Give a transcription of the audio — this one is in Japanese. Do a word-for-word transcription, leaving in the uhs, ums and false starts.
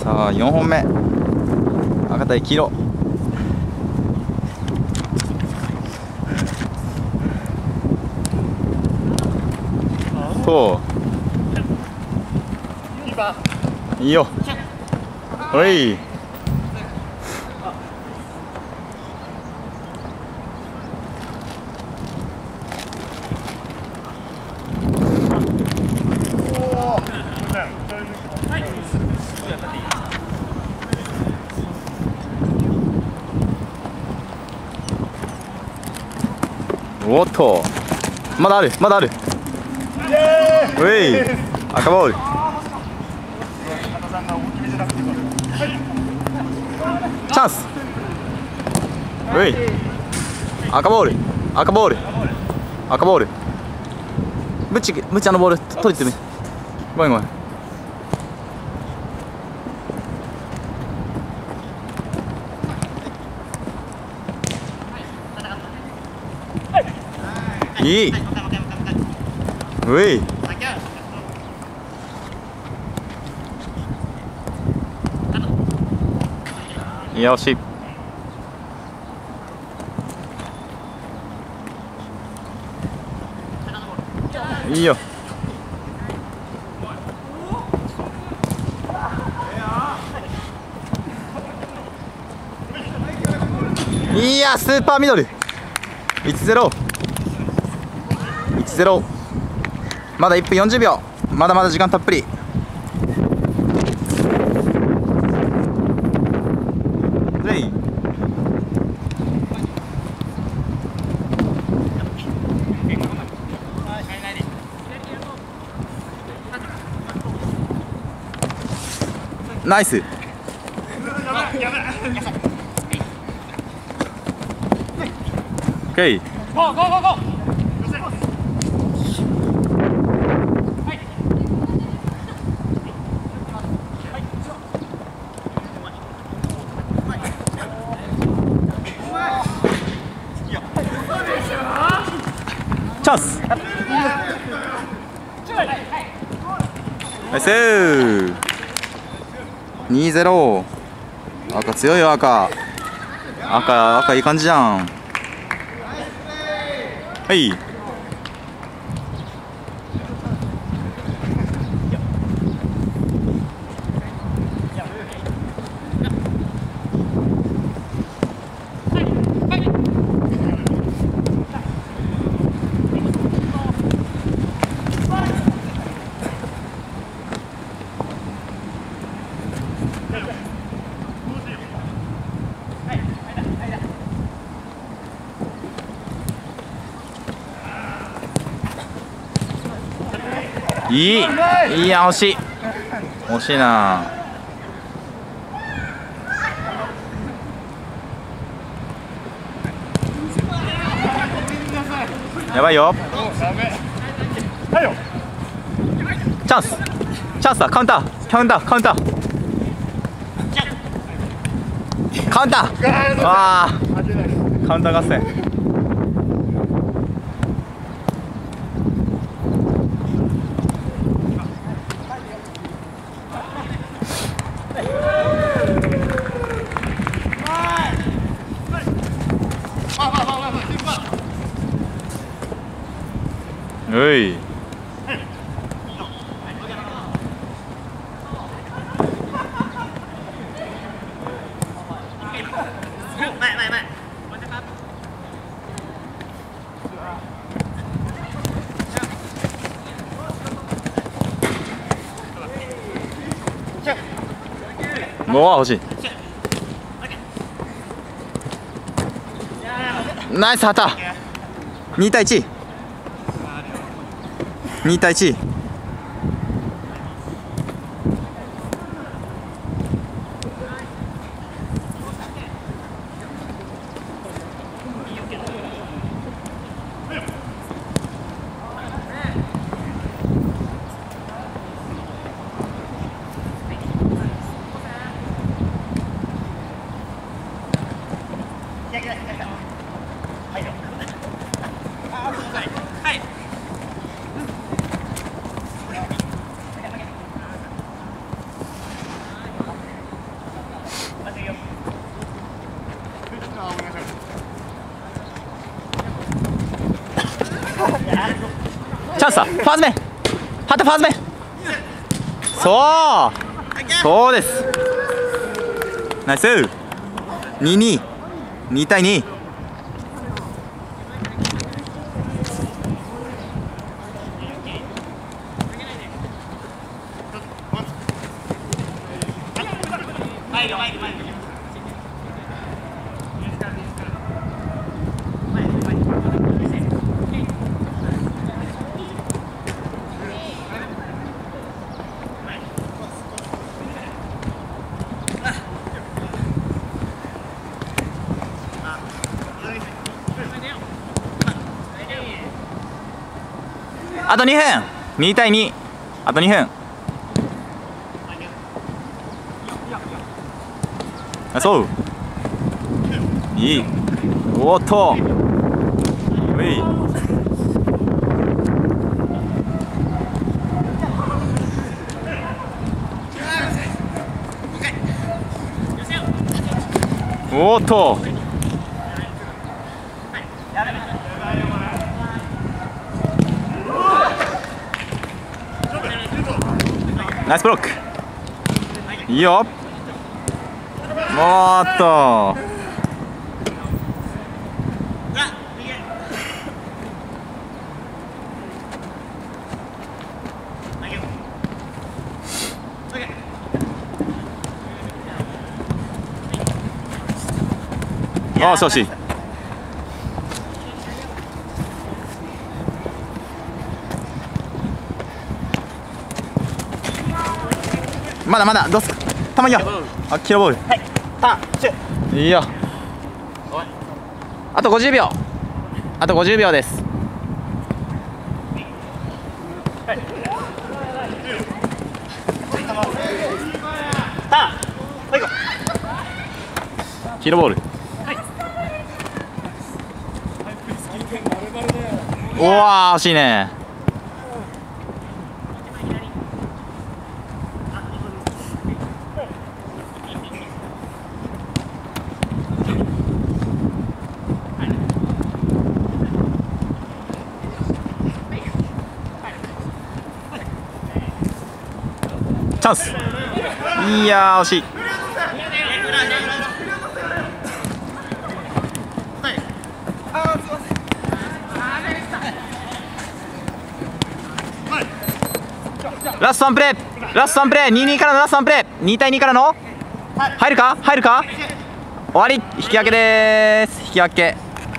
さあよんほんめ、赤対黄色。といいよ。おい。おっと、まだある、まだある。おい、赤ボール。チャンス。おい、赤ボール、赤ボール、赤ボール。ムチ、ムチあのボール取れてみ。ごめんごめん。いい。うい。よし。いいよ。いや、スーパーミドル。いちゼロ。いちゼロ。まだいっぷんよんじゅうびょう。まだまだ時間たっぷり。レイ。ナイス。オッケー。ゴーゴーゴーゴー。チャンス。ナイス。にゼロ。赤強いよ。赤赤赤いい感じじゃん。はい。いい。いや、惜しい。惜しいな。やばいよ。チャンス。チャンスだ。カウンター。カウンター。カウンター。カウンター。わあ。カウンター合戦。おい。もう欲しい。ナイス旗。に対いち。に対いち。 さファースト目ハットファースト目そうそうですナイスににに対にあとにふんに対にあとにふんそういいおっとういおっとナイスブロックいいよおっとよしよしまだまだどうすか球いいよあキロボールはいターンいいよあとごじゅうびょうあとごじゅうびょうですターンキロボールおわ惜しいねチャンスいやー惜しいラストワンプレーラストワンプレーにたいにからのラストワンプレーに対にからの入るか入るか終わり引き分けです引き分け